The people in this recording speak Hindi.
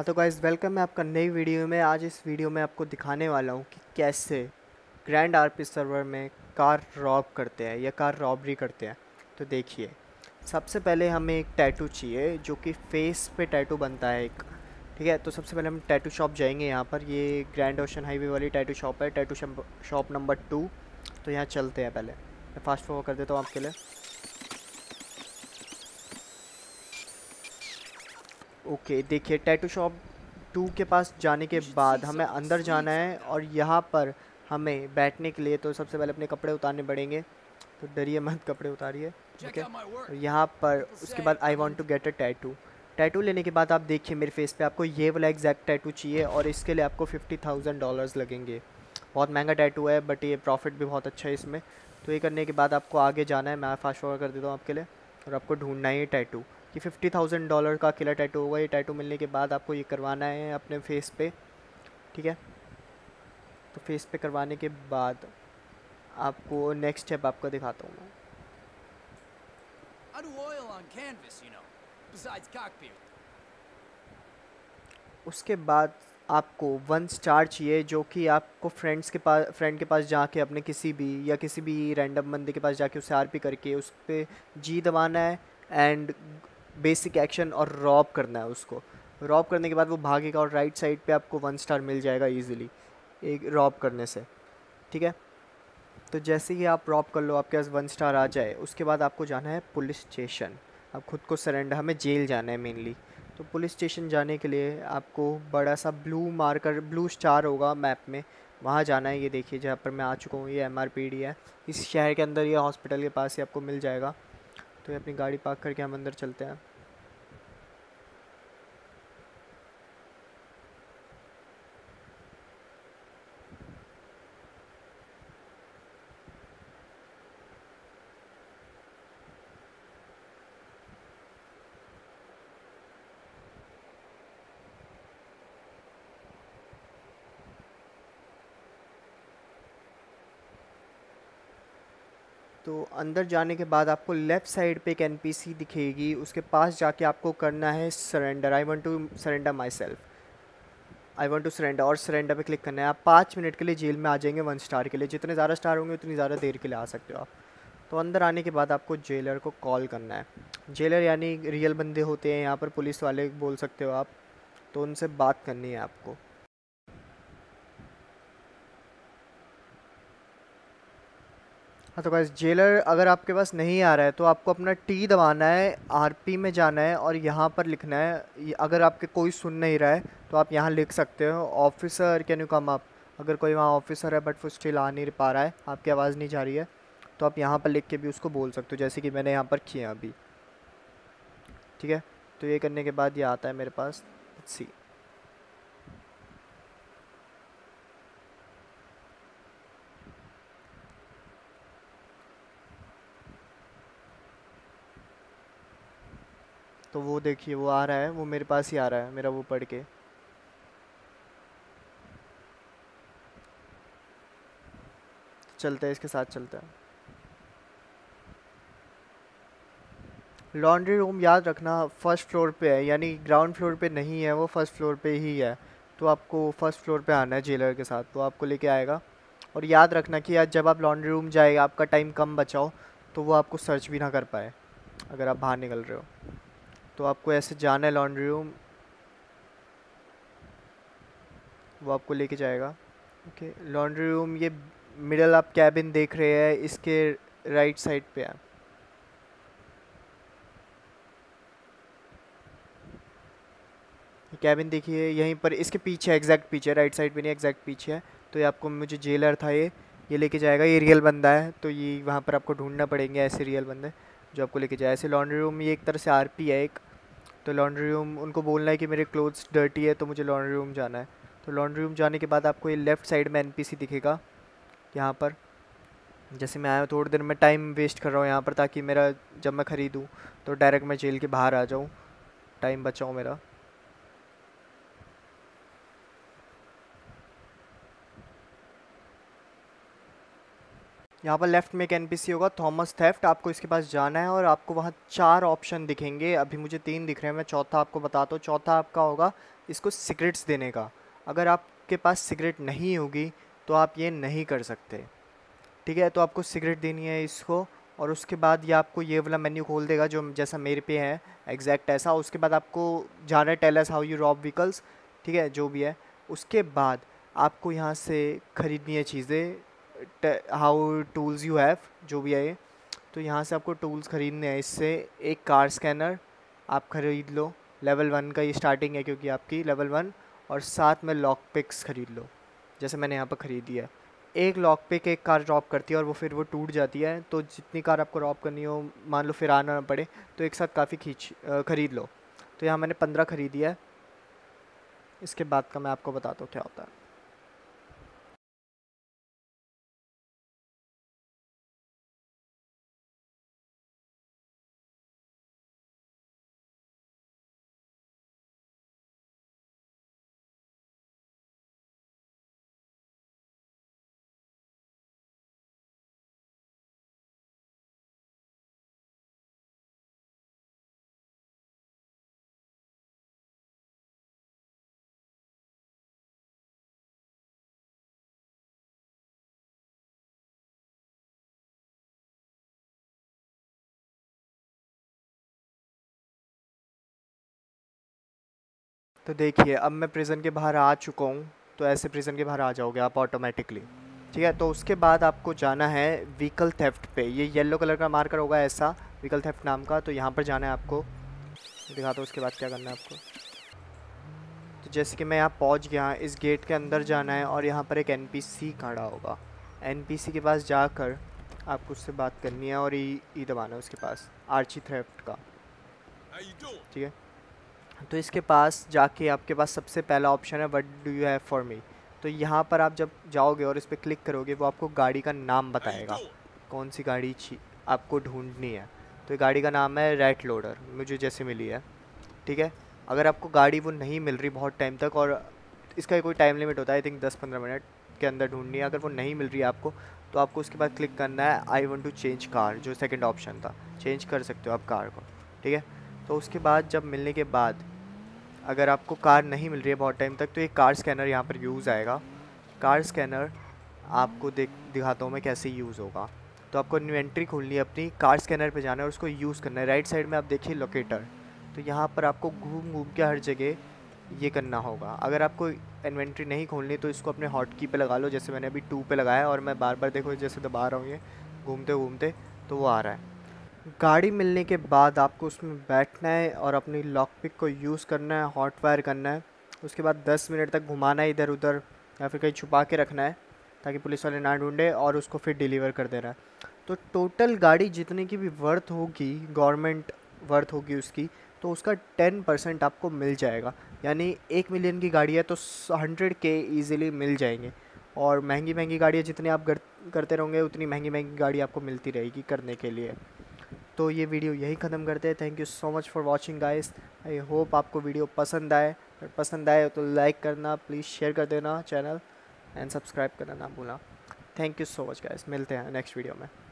हाँ तो गाइस वेलकम है आपका नई वीडियो में। आज इस वीडियो में आपको दिखाने वाला हूँ कि कैसे ग्रैंड आरपी सर्वर में कार रॉब करते हैं या कार रॉबरी करते हैं। तो देखिए, सबसे पहले हमें एक टैटू चाहिए जो कि फेस पे टैटू बनता है एक। ठीक है, तो सबसे पहले हम टैटू शॉप जाएंगे। यहाँ पर ये ग्रैंड ओशन हाईवे वाली टैटू शॉप है, टैटू शॉप नंबर 2। तो यहाँ चलते हैं। पहले मैं फास्ट फॉरवर्ड कर देता हूँ आपके लिए। ओके, देखिए टैटू शॉप 2 के पास जाने के बाद हमें अंदर जाना है और यहाँ पर हमें बैठने के लिए तो सबसे पहले अपने कपड़े उतारने पड़ेंगे। तो डरिए मत, कपड़े उतारिए। ओके, और यहाँ पर उसके बाद I want to get a tattoo. Tattoo लेने के बाद आप देखिए मेरे फेस पे आपको ये वाला एग्जैक्ट टैटू चाहिए और इसके लिए आपको $50,000 लगेंगे। बहुत महंगा टैटू है बट ये प्रॉफिट भी बहुत अच्छा है इसमें। तो ये करने के बाद आपको आगे जाना है। मैं फास्ट फॉरवर्ड कर देता हूँ आपके लिए। और आपको ढूंढना है ये टैटू कि $50,000 का अकेला टैटू होगा। ये टैटू मिलने के बाद आपको ये करवाना है अपने फेस पे। ठीक है, तो फेस पे करवाने के बाद आपको नेक्स्ट स्टेप आपको दिखाता हूँ मैं। I do oil on canvas, besides cockpit. उसके बाद आपको 1 स्टार चाहिए जो कि आपको फ्रेंड के पास जाके अपने किसी भी रैंडम बंदे के पास जाके उससे आरपी करके उस पर जी दबाना है एंड बेसिक एक्शन और रॉब करना है उसको। रॉब करने के बाद वो भागेगा और राइट साइड पे आपको 1 स्टार मिल जाएगा इजीली एक रॉब करने से। ठीक है, तो जैसे ही आप रॉब कर लो आपके पास 1 स्टार आ जाए उसके बाद आपको जाना है पुलिस स्टेशन। आप खुद को सरेंडर, हमें जेल जाना है मेनली। तो पुलिस स्टेशन जाने के लिए आपको बड़ा सा ब्लू स्टार होगा मैप में, वहाँ जाना है। ये देखिए जहाँ पर मैं आ चुका हूँ, ये MRPD है। इस शहर के अंदर, ये हॉस्पिटल के पास ही आपको मिल जाएगा। तो ये अपनी गाड़ी पार्क करके हम अंदर चलते हैं। तो अंदर जाने के बाद आपको लेफ़्ट साइड पे एक NPC दिखेगी, उसके पास जाके आपको करना है surrender. I want to surrender myself, I want to surrender, और सरेंडर पे क्लिक करना है। आप 5 मिनट के लिए जेल में आ जाएंगे 1 स्टार के लिए। जितने ज़्यादा स्टार होंगे उतनी ज़्यादा देर के लिए आ सकते हो आप। तो अंदर आने के बाद आपको जेलर को कॉल करना है। जेलर यानी रियल बंदे होते हैं यहाँ पर, पुलिस वाले बोल सकते हो आप। तो उनसे बात करनी है आपको। हाँ तो गाइस, जेलर अगर आपके पास नहीं आ रहा है तो आपको अपना टी दबाना है, आरपी में जाना है और यहाँ पर लिखना है। अगर आपके कोई सुन नहीं रहा है तो आप यहाँ लिख सकते हो, officer can you come up. अगर कोई वहाँ ऑफिसर है बट वो स्टिल आ नहीं पा रहा है, आपकी आवाज़ नहीं जा रही है, तो आप यहाँ पर लिख के भी उसको बोल सकते हो, जैसे कि मैंने यहाँ पर किया अभी। ठीक है, तो ये करने के बाद ये आता है मेरे पास। सी तो वो देखिए वो आ रहा है, वो मेरे पास ही आ रहा है, मेरा वो पढ़ के। चलते हैं, इसके साथ चलते हैं। लॉन्ड्री रूम याद रखना फर्स्ट फ्लोर पे है, यानी ग्राउंड फ्लोर पे नहीं है, वो फर्स्ट फ्लोर पे ही है। तो आपको फर्स्ट फ्लोर पे आना है जेलर के साथ, तो आपको लेके आएगा। और याद रखना कि आज जब आप लॉन्ड्री रूम जाए आपका टाइम कम बचाओ, तो वो आपको सर्च भी ना कर पाए अगर आप बाहर निकल रहे हो। तो आपको ऐसे जाना है लॉन्ड्री रूम, वो आपको लेके जाएगा। ओके, लॉन्ड्री रूम ये मिडल आप कैबिन देख रहे हैं, इसके राइट साइड पे है। कैबिन देखिए यहीं पर, इसके पीछे एग्जैक्ट पीछे, राइट साइड पे नहीं एग्जैक्ट पीछे है। तो ये आपको, मुझे जेलर था ये लेके जाएगा। ये रियल बंदा है, तो ये वहाँ पर आपको ढूंढना पड़ेंगे ऐसे रियल बंदे जो आपको लेके जाए। ऐसे लॉन्ड्री रूम ये एक तरह से आरपी है एक। तो लॉन्ड्री रूम उनको बोलना है कि मेरे क्लोथ्स डर्टी है तो मुझे लॉन्ड्री रूम जाना है। तो लॉन्ड्री रूम जाने के बाद आपको ये लेफ़्ट साइड में NPC दिखेगा यहाँ पर। जैसे मैं आया थोड़ी देर में टाइम वेस्ट कर रहा हूँ यहाँ पर, ताकि मेरा जब मैं ख़रीदूँ तो डायरेक्ट मैं जेल के बाहर आ जाऊँ, टाइम बचाऊँ मेरा। यहाँ पर लेफ्ट में एक एनपीसी होगा थॉमस थेफ्ट, आपको इसके पास जाना है और आपको वहाँ 4 ऑप्शन दिखेंगे। अभी मुझे 3 दिख रहे हैं, मैं चौथा आपको बताता हूँ। चौथा आपका होगा इसको सिगरेट्स देने का। अगर आपके पास सिगरेट नहीं होगी तो आप ये नहीं कर सकते, ठीक है। तो आपको सिगरेट देनी है इसको, और उसके बाद ये आपको ये वाला मेन्यू खोल देगा जो जैसा मेरे पे है एग्जैक्ट ऐसा। उसके बाद आपको जाना है tell us how you rob vehicles, ठीक है, जो भी है। उसके बाद आपको यहाँ से ख़रीदनी है चीज़ें, हाउ टूल्स यू हैव, जो भी है ये। तो यहाँ से आपको टूल्स ख़रीदने हैं। इससे एक कार स्कैनर आप ख़रीद लो, लेवल 1 का ये स्टार्टिंग है क्योंकि आपकी लेवल 1, और साथ में लॉक पिक्स ख़रीद लो जैसे मैंने यहाँ पर ख़रीदी है। एक लॉक पिक एक कार ड्रॉप करती है और वो फिर वो टूट जाती है, तो जितनी कार आपको ड्रॉप करनी हो, मान लो फिर आना ना पड़े, तो एक साथ काफ़ी ख़रीद लो। तो यहाँ मैंने 15 ख़रीदी है। इसके बाद का मैं आपको बताता हूँ क्या होता है। तो देखिए अब मैं प्रिज़न के बाहर आ चुका हूँ। तो ऐसे प्रिज़न के बाहर आ जाओगे आप ऑटोमेटिकली, ठीक है। तो उसके बाद आपको जाना है व्हीकल थेफ्ट पे। ये येलो कलर का मार्कर होगा ऐसा, व्हीकल थेफ्ट नाम का। तो यहाँ पर जाना है आपको, दिखाता हूँ उसके बाद क्या करना है आपको। तो जैसे कि मैं यहाँ पहुँच गया, इस गेट के अंदर जाना है और यहाँ पर एक एनपीसी खड़ा होगा। एनपीसी के पास जाकर आपको उससे बात करनी है और ई दबाना है उसके पास, आर्ची थेफ्ट का, ठीक है। तो इसके पास जाके आपके पास सबसे पहला ऑप्शन है what do you have for me. तो यहाँ पर आप जब जाओगे और इस पर क्लिक करोगे, वो आपको गाड़ी का नाम बताएगा, कौन सी गाड़ी आपको ढूंढनी है। तो गाड़ी का नाम है रैट लोडर, मुझे जैसे मिली है, ठीक है। अगर आपको गाड़ी वो नहीं मिल रही बहुत टाइम तक, और इसका कोई टाइम लिमिट होता है, आई थिंक 10-15 मिनट के अंदर ढूंढनी है। अगर वो नहीं मिल रही है आपको, तो आपको उसके बाद क्लिक करना है I want to change car, जो सेकंड ऑप्शन था। चेंज कर सकते हो आप कार को, ठीक है। तो उसके बाद जब मिलने के बाद अगर आपको कार नहीं मिल रही है बहुत टाइम तक, तो एक कार स्कैनर यहाँ पर यूज़ आएगा। कार स्कैनर आपको दिखाता हूँ मैं कैसे यूज़ होगा। तो आपको इन्वेंट्री खोलनी है अपनी, कार स्कैनर पे जाना है और उसको यूज़ करना है। राइट साइड में आप देखिए लोकेटर, तो यहाँ पर आपको घूम घूम के हर जगह ये करना होगा। अगर आपको इन्वेंट्री नहीं खोलनी तो इसको अपने हॉट की पे लगा लो, जैसे मैंने अभी 2 पे लगाया और मैं बार बार देखो जैसे दबा रहा हूँ ये घूमते घूमते, तो वो आ रहा है। गाड़ी मिलने के बाद आपको उसमें बैठना है और अपनी लॉक पिक को यूज़ करना है, हॉट वायर करना है। उसके बाद 10 मिनट तक घुमाना है इधर उधर, या फिर कहीं छुपा के रखना है ताकि पुलिस वाले ना ढूंढे, और उसको फिर डिलीवर कर देना है। तो टोटल गाड़ी जितने की भी वर्थ होगी, गवर्नमेंट वर्थ होगी उसकी, तो उसका 10% आपको मिल जाएगा। यानी 1 मिलियन की गाड़ी है तो 100K ईज़िली मिल जाएंगे। और महंगी महंगी गाड़ियाँ जितनी आप करते रहोगे उतनी महंगी महंगी गाड़ी आपको मिलती रहेगी करने के लिए। तो ये वीडियो यही ख़त्म करते हैं। Thank you so much for watching guys. I hope आपको वीडियो पसंद आए। अगर पसंद आए तो लाइक करना, प्लीज़ शेयर कर देना चैनल, एंड सब्सक्राइब करना ना भूलना। Thank you so much guys, मिलते हैं नेक्स्ट वीडियो में।